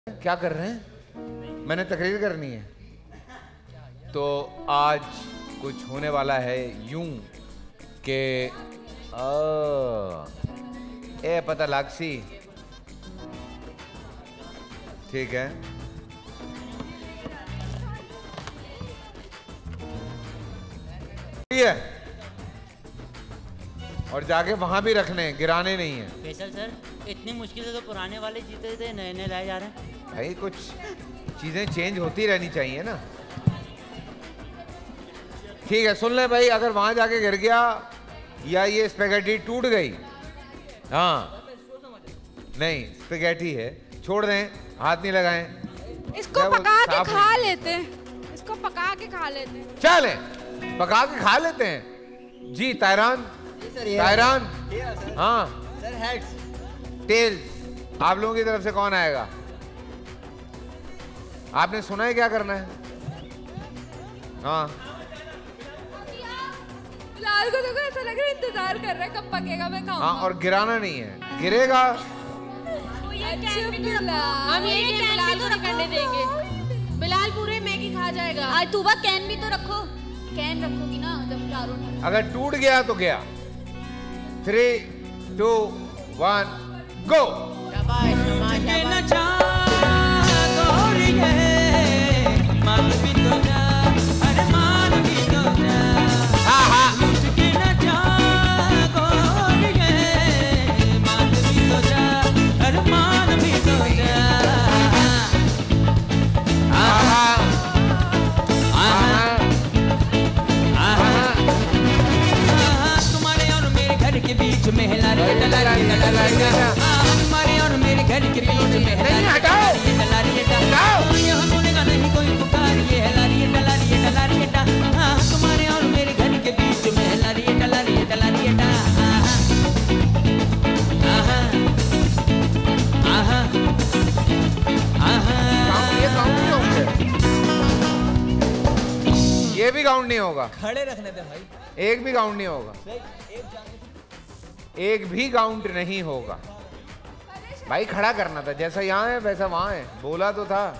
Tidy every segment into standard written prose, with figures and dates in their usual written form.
क्या कर रहे हैं? मैंने तकरीर करनी है। तो आज कुछ होने वाला है यूं कि ए पता लागसी, ठीक है। और जाके वहां भी रखने, गिराने नहीं है। फैसल सर, इतनी मुश्किल से तो पुराने वाले जीते थे, नए नए लाए जा रहे हैं। भाई कुछ चीजें चेंज होती रहनी चाहिए ना। ठीक है, सुन ले भाई, अगर वहां जाके गिर गया या ये स्पेगेटी टूट गई, हाँ नहीं स्पेगेटी है, छोड़ दें, हाथ नहीं लगाएं। इसको पका के खा लेते हैं, इसको पका के खा लेते हैं। चले पका के खा लेते हैं जी। तायरान, तायरान, हाँ सर, हेड्स टेल्स, आप लोगों की तरफ से कौन आएगा? आपने सुना है क्या करना है? हाँ बिलाल को तो ऐसा लग रहा है इंतजार कर रहा है कब पकेगा, मैं खाऊंगा। हाँ, और गिराना नहीं है, गिरेगा हम ये बिलाल को नहीं करने देंगे। बिलाल पूरे मैगी खा जाएगा। आज तूबा कैन भी तो रखो, कैन रखोगी ना जब चारों। अगर टूट गया तो गया। 3, 2, 1 गो। हमारे और मेरे घर के बीच में नहीं कोई पुकारिए, तुम्हारे और मेरे घर के बीच में ये भी काउंट नहीं होगा। खड़े रखने दे भाई, एक भी काउंट नहीं होगा, एक भी काउंट नहीं होगा भाई। खड़ा करना था, जैसा यहाँ है वैसा वहां है, बोला तो था।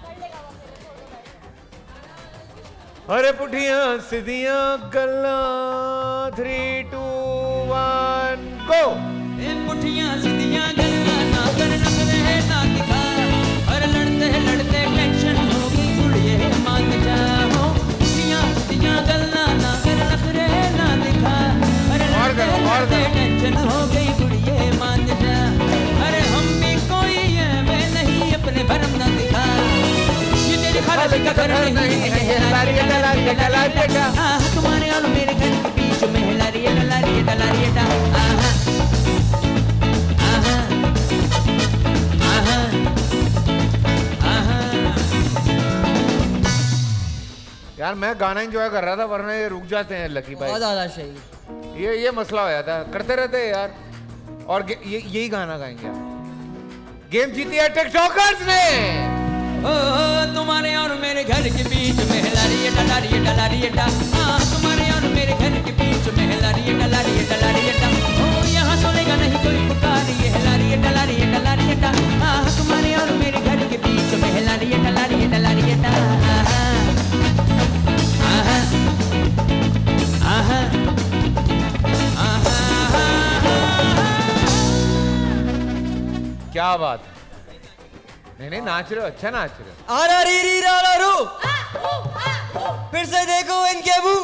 अरे पुठियां सीधियां गल्ला, 3, 2, 1 गो। पुठियां सीधियां गल्ला ना कर नखरे ना दिखा, और लड़ते लड़ते टेंशन हो गई गुड़िए मान जाओ। पुठियां सीधियां गल्ला ना कर नखरे ना दिखा, और लड़ते लड़ते टेंशन हो गई गुड़िए मान जा। अरे हम भी कोई है मैं नहीं, अपने भरम ना दिखा, ये तेरी खाला का घर नहीं है। तुम्हारे और मेरे घर के बीच में डलारिया यार मैं गाना एंजॉय कर रहा था, वरना ये रुक जाते हैं लकी भाई। बहुत ज्यादा सही, ये मसला हो जाता है, करते रहते हैं यार। और यही गाना गाएंगे आप। गेम जीती है टिकटॉकर्स ने। तुम्हारे और मेरे घर के बीच में डलारिया तुम्हारे और मेरे घर के बीच में डलारिया ओ यहाँ सोलेगा नहीं कोई पुकारिए, डलारिया तुम्हारे और मेरे घर के बीच में डलारिया क्या बात, नहीं नाच रहे हो, अच्छा नाच रहे हो। आरा री री रा रा रू, फिर से देखो इनके मुंह।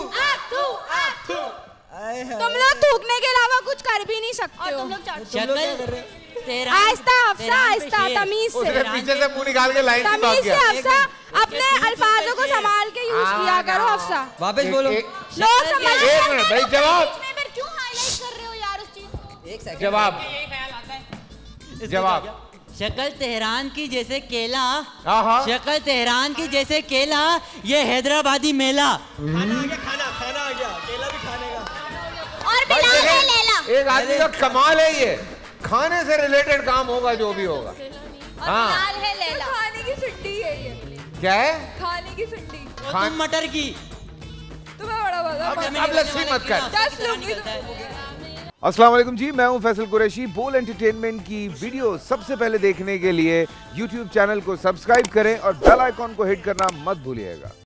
तुम लोग थूकने के अलावा कुछ कर भी नहीं सकते हो। आहिस्ता हफ्सा, आहिस्ता तमीज से। पीछे से मुंह निकाल के लाइन तमीज से हफ्सा, अपने अल्फाजों को संभाल के यूज किया करो। हफ्सा वापस बोलो। लोग समझ। एक मिनट भाई, जवाब क्यों हाईलाइट कर रहे हो यार उस चीज को? एक सेकंड, जवाब जवाब। शक्ल तेहरान की जैसे केला, हाँ शक्ल तेहरान की जैसे केला, ये हैदराबादी मेला। खाना आ गया, खाना आ गया, केला भी खाने का। और बिलाल है लैला। एक आदमी का कमाल है ये, खाने से रिलेटेड काम होगा जो भी होगा। हाँ बिलाल है लैला। खाने की सुट्टी है ये। क्या है? खाने की सुट्टी। तुम मटर की। तुम्हें बड़ा मजा। अब लस्सी मत कर। 10 लोग अस्सलाम वालेकुम जी, मैं हूं फैसल कुरैशी। बोल एंटरटेनमेंट की वीडियो सबसे पहले देखने के लिए YouTube चैनल को सब्सक्राइब करें और बेल आइकॉन को हिट करना मत भूलिएगा।